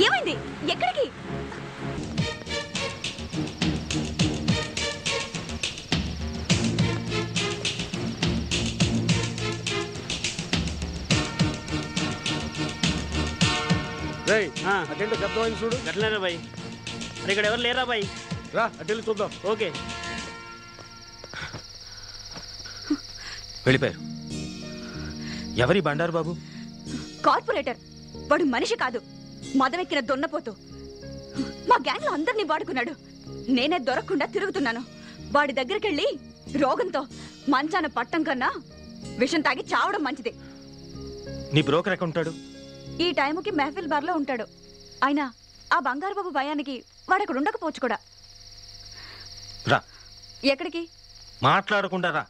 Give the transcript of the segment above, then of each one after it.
ఏమైంది? ఎక్కడికి? అటెంటో శబ్దం చూడు. గట్లనే బాయ్. మరి ఇక్కడ ఎవరు లేరా బాయ్? రా అటెండి చూద్దాం. ఓకే. వెళ్ళిపోయారు. ఎవరి బండారు బాబు? కార్పొరేటర్. వాడు మనిషి కాదు, మదమెక్కిన దొన్నపోతూ. మా గ్యాంగ్ లో అందరినీ వాడుకున్నాడు. నేనే దొరకకుండా తిరుగుతున్నాను. వాడి దగ్గరికెళ్ళి రోగంతో మంచాన పట్టం కన్నా విషం తాగి చావడం మంచిది. నీ బ్రోకర్ ఎక్కడ ఉంటాడు? ఈ టైముకి మెహఫిల్ బార్ లో ఉంటాడు. అయినా ఆ బంగారు బాబు భయానికి వాడక్కడ ఉండకపోవచ్చు కూడా. రా. ఎక్కడికి? మాట్లాడకుండా రా.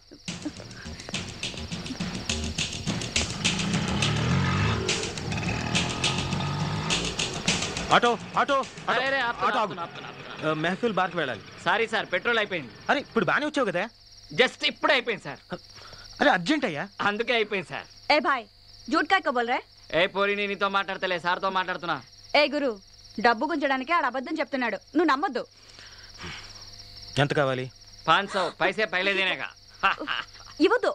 Auto auto auto. మెహఫిల్ బార్కి వెళ్ళాలి. సారీ సార్, పెట్రోల్ అయిపోయింది. అరే ఇప్పుడు బానే వచ్చావు కదా? జస్ట్ ఇప్పుడే అయిపోయింది సార్. అరే అర్జెంట్ అయ్యా. అందుకే అయిపోయింది సార్. ఏ భాయ్, జూట్ కాయ కబోల్ రే. ఏ పోరి, నీతో మాట్లాడతలే, సార్తో మాట్లాడుతున్నా. ఏ గురు, డబ్బు గుంజడానికి ఆడ అబద్ధం చెప్తున్నాడు, నువ్వు నమ్మొద్దు. ఎంత కావాలి? 500 पैसे पहले देने का. ఇవ్వద్దు.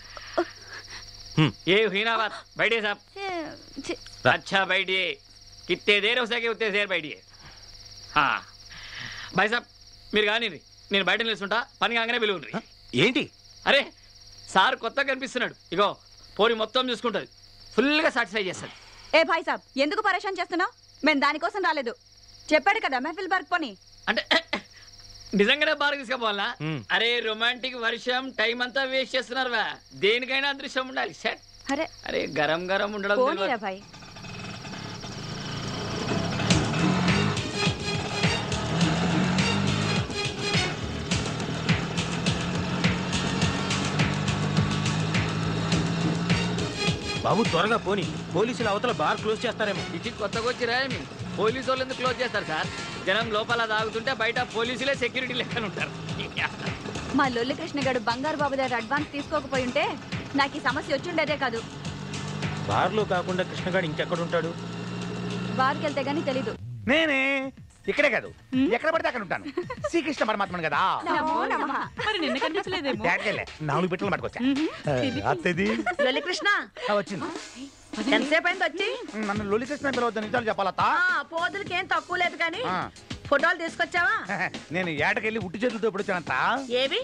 ये हुई ना बात. बैठिए साहब. अच्छा बैठिए. कितने देर हो सके उतने देर बैठिए. हाँ भाई साहब, మీరు కానీ నేను బయట నిలుస్తుంటా, పని కాగానే పిలువుండ్రి. ఏంటి? అరే సార్ కొత్తగా కనిపిస్తున్నాడు. ఇగో పోరి మొత్తం చూసుకుంటుంది, ఫుల్గా సాటిస్ఫై చేస్తుంది. ఏ భాయ్ సాబ్, ఎందుకు పరేషాన్ చేస్తున్నావు? మేము దానికోసం రాలేదు. చెప్పాడు కదా మెహఫిల్ బార్క్ పని అంటే. నిజంగానే బాగా తీసుకుపోవాలా? అరే రొమాంటిక్ వర్షం టైం అంతా వేస్ట్ చేస్తున్నారు. దేనికైనా అదృశ్యం ఉండాలి. సెట్. అరే గరం గరం ఉండడం. భాయ్ బాబు త్వరగా పోనీ, పోలీసులు అవతల బార్ క్లోజ్ చేస్తారేమో. ఇది కొత్తగా వచ్చిరా? పోలీసు వాళ్ళు ఎందుకు క్లోజ్ చేస్తారు సార్? జనం లోపల తాగుతుంటే బయట పోలీసులే సెక్యూరిటీ లెక్కన ఉంటారు. మా లొల్లి కృష్ణ గారు బంగారు బాబు దగ్గర అడ్వాన్స్ తీసుకోకపోయి ఉంటే నాకు ఈ సమస్య వచ్చిండేదే కాదు. బార్లో కాకుండా కృష్ణగాడు ఇంకెక్కడ ఉంటాడు? బార్కి వెళ్తే గానీ తెలీదు. నేనే ఇక్కడే కాదు, ఎక్కడ పడితే అక్కడ ఉంటాను. శ్రీకృష్ణ పరమాత్మను కదా. మరి నిన్న కనిపించలేదేమో. 4 బిట్టలు పట్టుకొచ్చా. అత్తది లొల్లి కృష్ణ వచ్చింది. ఎంతసేపు అయింది వచ్చి? నన్ను లొల్లి కృష్ణ పిలవద్దు, నిజాలు చెప్పాలత్తా. పోదులకి ఏం తక్కువ లేదు కానీ ఫోటోలు తీసుకొచ్చావా? నేను ఏటకెళ్ళి ఉట్టి చేతులతో ఎప్పుడు వచ్చానంత. ఏవి?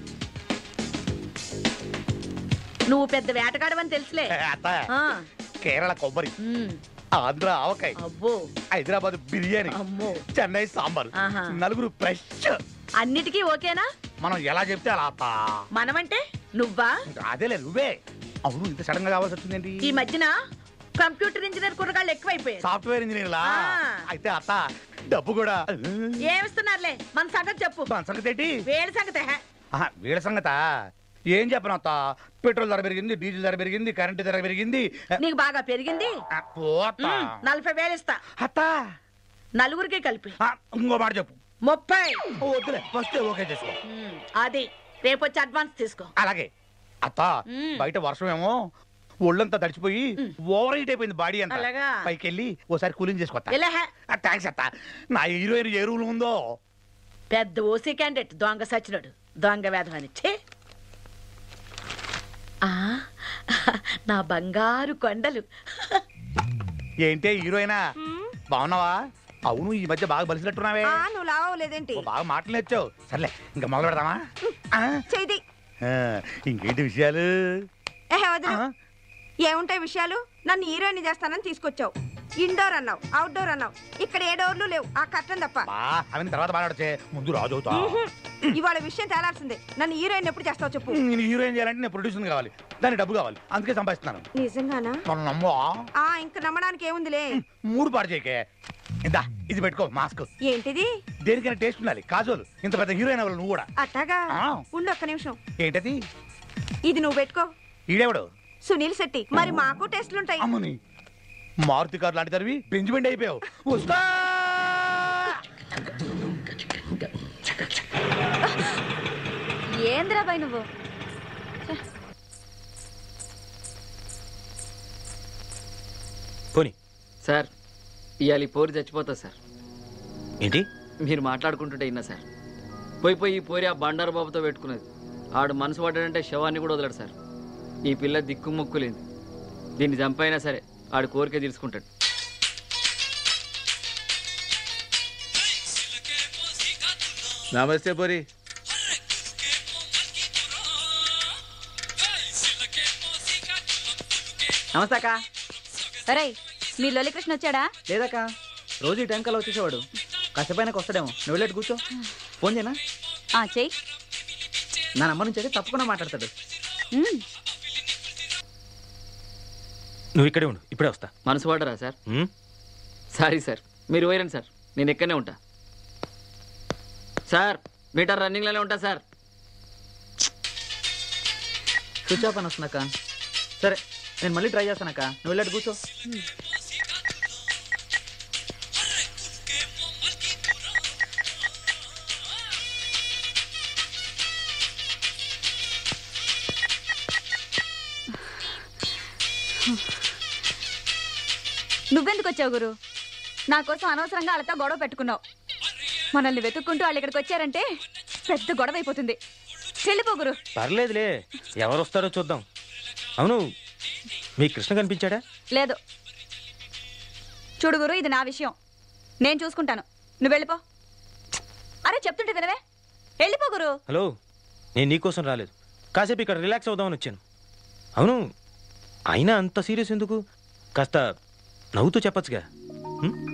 నువ్వు పెద్ద వేటగాడవని తెలుసులే. అత్త, కేరళ కొబ్బరి, ఆంధ్ర ఆవకాయ, అబ్బో హైదరాబాద్ బిర్యానీ, చెన్నై సాంబార్, నలుగురు ఫ్రెష్. అన్నిటికీ ఓకేనా? మనం ఎలా చెప్తే అలా అత్త. మనమంటే నువ్వా? అదేలే నువ్వే. అవును, ఇంత సడన్ గా కావాల్సి వచ్చిందేంటి? ఈ మధ్యన కంప్యూటర్ ఇంజనీర్ కుర్రగాళ్ళు ఎక్కువైపోయారు. సాఫ్ట్వేర్ ఇంజనీర్లా? అయితే అత్త డబ్బు కూడా ఏమిస్తున్నారులే. మన సంగతి చెప్పు. మన సంగతి ఏంటి? వేడి సంగతి. వీళ్ళ సంగత ఏం చెప్పను అత్త. పెట్రోల్ ధర పెరిగింది, డీజిల్ ధర పెరిగింది, కరెంటు ధర పెరిగింది. నీకు బాగా పెరిగింది. 40,000 ఇస్తా అత్త, నలుగురికి కలిపి. ఇంకో మాట చెప్పు. 30. వద్దులే, ఫస్ట్ ఓకే చేసుకో. అది రేపు వచ్చి అడ్వాన్స్ తీసుకో. అలాగే అత్త. బయట వర్షం ఏమో ఒళ్ళంతా తడిచిపోయి ఓవర్ హీట్ అయిపోయింది బాడీ అంతా. పైకి వెళ్ళి ఓసారి కూలింగ్ చేసుకోవచ్చా? థ్యాంక్స్ అత్త. నా హీరోయిన్ ఏ రూల్ ఉందో. పెద్ద ఓసీ క్యాండిడేట్ దొంగ సచ్చినోడు, దొంగ వేధమనిచ్చే. నా బంగారు కొండలు. ఏంటే హీరోయినా, బాగున్నావా? అవును, ఈ మధ్య బాగా బలిసినట్టున్నావే. నువ్వు లావలేదేంటి? బాగా మాటలు నేర్చావు. సర్లే, ఇంకా మొదలు పెడదామా? చేయి. ఇంకేంటి విషయాలు? ఏముంటాయి విషయాలు? నన్ను హీరోయిన్ చేస్తానని తీసుకొచ్చావు. ఇండోర్ అన్నావు, అవుట్డోర్ అన్నావు. ఇక్కడ ఏ డోర్లు లేవు, ఆ కట్టం తప్ప. అవన్నీ తర్వాత మాట్లాడితే ముందు రాజు అవుతా. ఇవాళ విషయం తేలాల్సిందే. నన్ను హీరోయిన్ ఎప్పుడు చేస్తావు చెప్పు. నేను హీరోయిన్ చేయాలంటే నేను ప్రొడ్యూసర్ కావాలి, దానికి డబ్బు కావాలి, అందుకే సంపాదిస్తున్నాను. నిజంగానా? నమ్మో. ఇంకా నమ్మడానికి ఏముందిలే. 3 పాడు చేయకే. ఇందా ఇది పెట్టుకో, మాస్క్. ఏంటిది? దేనికైనా టేస్ట్ ఉండాలి. కాజోలు ఇంత పెద్ద హీరోయిన్ అవ్వాలి నువ్వు కూడా. అట్టాగా ఉండు, ఒక్క నిమిషం. ఏంటది? ఇది నువ్వు పెట్టుకో. ఈడెవడు? సునీల్ శెట్టి. మరి మాకు టెస్ట్లుంటాయి. అమ్మని, మారుతి కార్ లాంటి తరివి బెంచ్మెంట్ అయిపోయావు. వస్తా. ఏంద్రాబాయ్ నువ్వు? పోనీ సార్, ఇవాళ ఈ పోరి చచ్చిపోతా సార్. ఏంటి? మీరు మాట్లాడుకుంటుంటే విన్నా సార్. పోయి ఈ పోరి ఆ బండారు బాబుతో పెట్టుకున్నది. ఆడు మనసు పడ్డాడంటే శవాన్ని కూడా వదలడు సార్. ఈ పిల్ల దిక్కుమొక్కులేంది. దీన్ని చంపైనా సరే ఆడు కోరిక తీర్చుకుంటాడు. నమస్తే పోరి. నమస్తే అక్క. అరే మీ లొలికృష్ణ వచ్చాడా? లేదక్క, రోజు ఈ టైం కల్లా వచ్చేసేవాడు. కాసేపైనాక వస్తాడేమో. నువ్వు వెళ్ళేట్టు కూర్చో. ఫోన్ చేయనా? చెయ్యి. నా నంబర్ నుంచి అయితే తప్పకుండా మాట్లాడతాడు. నువ్వు ఇక్కడే ఉండు, ఇప్పుడే వస్తా. మనసు పడరా సార్? ఉమ్, సారీ సార్, మీరు పోయిరండి సార్, నేను ఎక్కడనే ఉంటా సార్. మీటర్ రన్నింగ్లోనే ఉంటా సార్. స్విచ్ ఆఫ్ అని వస్తుందక్క. సరే నేను మళ్ళీ ట్రై చేస్తానక్క. నువ్వు వెళ్ళేట్టు కూర్చో. నువ్వెందుకు వచ్చావు గురు? నా కోసం అనవసరంగా వాళ్ళతో గొడవ పెట్టుకున్నావు. మనల్ని వెతుక్కుంటూ వాళ్ళు ఇక్కడికి వచ్చారంటే పెద్ద గొడవ అయిపోతుంది. చెల్లిపో గురు. పర్లేదులే, ఎవరు వస్తారో చూద్దాం. అవును, మీ కృష్ణ కనిపించాడా? లేదు. చూడు గురు, ఇది నా విషయం, నేను చూసుకుంటాను. నువ్వు వెళ్ళిపో. అరే చెప్తుంటే వినవే, వెళ్ళిపో గురు. హలో, నేను నీకోసం రాలేదు, కాసేపు ఇక్కడ రిలాక్స్ అవుదామని వచ్చాను. అవును, అయినా అంత సీరియస్ ఎందుకు? కాస్త నవ్వుతూ చెప్పచ్చుగా.